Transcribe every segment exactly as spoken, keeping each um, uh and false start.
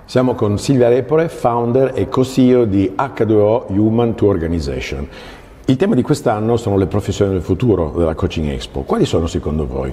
Siamo con Silvia Repore, founder e co-C E O di acca due o Human to Organization. Il tema di quest'anno sono le professioni del futuro della Coaching Expo. Quali sono secondo voi?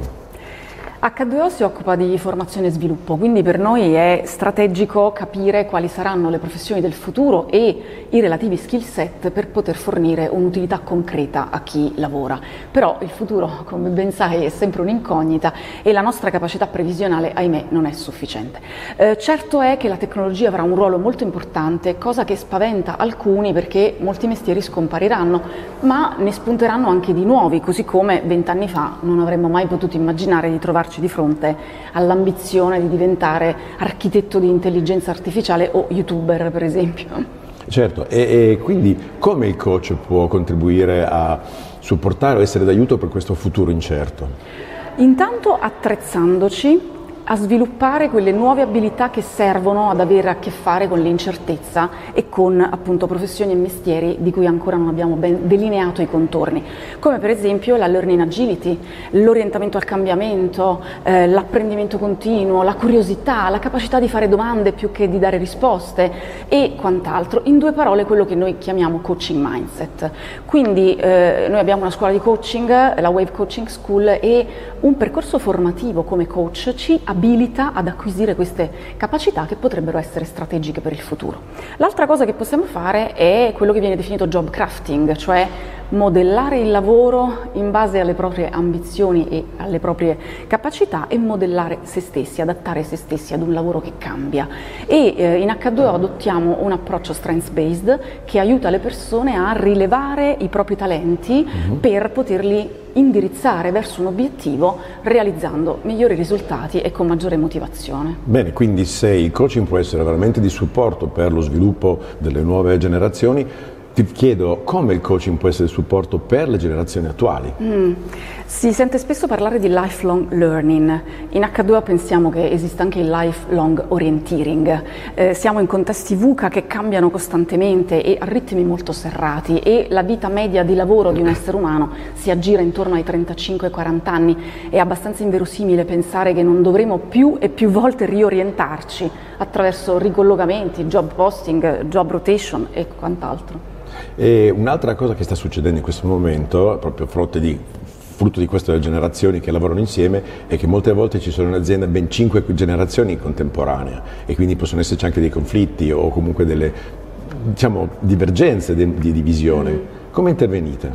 acca due o si occupa di formazione e sviluppo, quindi per noi è strategico capire quali saranno le professioni del futuro e i relativi skill set per poter fornire un'utilità concreta a chi lavora. Però il futuro, come ben sai, è sempre un'incognita e la nostra capacità previsionale, ahimè, non è sufficiente. Eh, certo è che la tecnologia avrà un ruolo molto importante, cosa che spaventa alcuni perché molti mestieri scompariranno, ma ne spunteranno anche di nuovi, così come vent'anni fa non avremmo mai potuto immaginare di trovarci di fronte all'ambizione di diventare architetto di intelligenza artificiale o youtuber, per esempio. Certo, e, e quindi come il coach può contribuire a supportare o essere d'aiuto per questo futuro incerto? Intanto attrezzandoci a sviluppare quelle nuove abilità che servono ad avere a che fare con l'incertezza e con appunto professioni e mestieri di cui ancora non abbiamo ben delineato i contorni, come per esempio la learning agility, l'orientamento al cambiamento, eh, l'apprendimento continuo, la curiosità, la capacità di fare domande più che di dare risposte e quant'altro. In due parole, quello che noi chiamiamo coaching mindset. Quindi eh, noi abbiamo una scuola di coaching, la Wave Coaching School, e un percorso formativo come coach ci abilita ad acquisire queste capacità che potrebbero essere strategiche per il futuro. L'altra cosa che possiamo fare è quello che viene definito job crafting, cioè modellare il lavoro in base alle proprie ambizioni e alle proprie capacità e modellare se stessi, adattare se stessi ad un lavoro che cambia. E eh, in acca due o adottiamo un approccio strengths based che aiuta le persone a rilevare i propri talenti mm-hmm. per poterli indirizzare verso un obiettivo realizzando migliori risultati e con maggiore motivazione. Bene, quindi se il coaching può essere veramente di supporto per lo sviluppo delle nuove generazioni, ti chiedo come il coaching può essere di supporto per le generazioni attuali. Mm. Si sente spesso parlare di lifelong learning. In acca due o pensiamo che esista anche il lifelong orienteering. Eh, siamo in contesti VUCA che cambiano costantemente e a ritmi molto serrati e la vita media di lavoro di un essere umano si aggira intorno ai trentacinque quaranta anni. È abbastanza inverosimile pensare che non dovremo più e più volte riorientarci attraverso ricollocamenti, job posting, job rotation e quant'altro. E un'altra cosa che sta succedendo in questo momento, proprio frutto di, frutto di queste generazioni che lavorano insieme, è che molte volte ci sono in azienda ben cinque generazioni in contemporanea e quindi possono esserci anche dei conflitti o comunque delle, diciamo, divergenze di, di visione. Mm. Come intervenite?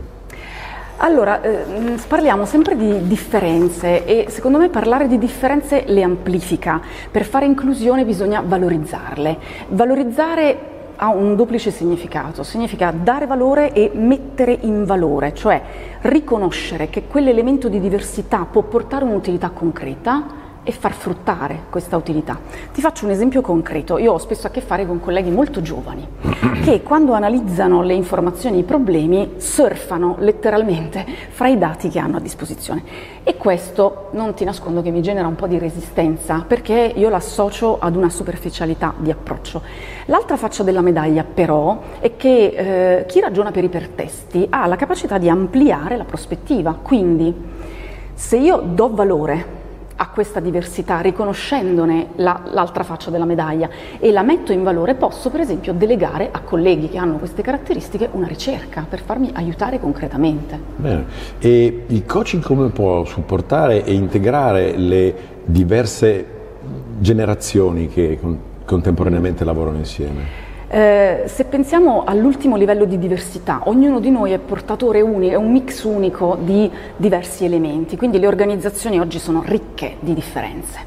Allora, eh, parliamo sempre di differenze e secondo me parlare di differenze le amplifica. Per fare inclusione bisogna valorizzarle. Valorizzare ha un duplice significato, significa dare valore e mettere in valore, cioè riconoscere che quell'elemento di diversità può portare un'utilità concreta e far fruttare questa utilità. Ti faccio un esempio concreto. Io ho spesso a che fare con colleghi molto giovani che quando analizzano le informazioni e i problemi surfano letteralmente fra i dati che hanno a disposizione e questo non ti nascondo che mi genera un po' di resistenza perché io l'associo ad una superficialità di approccio. L'altra faccia della medaglia però è che eh, chi ragiona per ipertesti ha la capacità di ampliare la prospettiva, quindi se io do valore a questa diversità, riconoscendone la, l'altra faccia della medaglia e la metto in valore, posso per esempio delegare a colleghi che hanno queste caratteristiche una ricerca per farmi aiutare concretamente. Bene, e il coaching come può supportare e integrare le diverse generazioni che con, contemporaneamente lavorano insieme? Eh, se pensiamo all'ultimo livello di diversità, ognuno di noi è portatore unico, è un mix unico di diversi elementi, quindi le organizzazioni oggi sono ricche di differenze.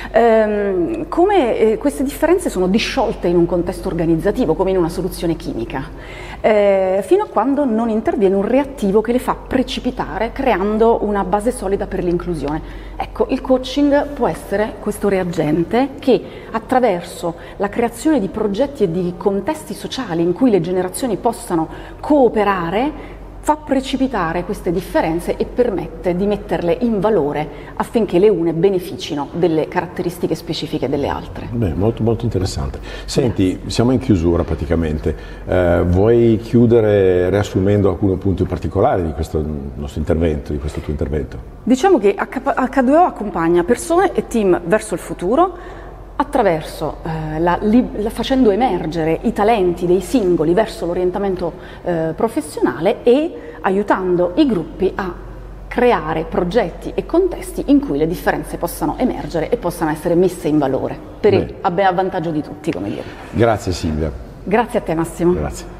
Eh, come eh, queste differenze sono disciolte in un contesto organizzativo, come in una soluzione chimica, eh, fino a quando non interviene un reattivo che le fa precipitare, creando una base solida per l'inclusione. Ecco, il coaching può essere questo reagente che attraverso la creazione di progetti e di contesti sociali in cui le generazioni possano cooperare fa precipitare queste differenze e permette di metterle in valore affinché le une beneficino delle caratteristiche specifiche delle altre. Beh, molto molto interessante. Senti, Grazie. Siamo in chiusura praticamente, eh, vuoi chiudere riassumendo alcuni punti particolari di questo nostro intervento, di questo tuo intervento? Diciamo che acca due o accompagna persone e team verso il futuro attraverso eh, la, la, facendo emergere i talenti dei singoli verso l'orientamento eh, professionale e aiutando i gruppi a creare progetti e contesti in cui le differenze possano emergere e possano essere messe in valore per il, a vantaggio di tutti, come dire. Grazie Silvia. Grazie a te Massimo. Grazie.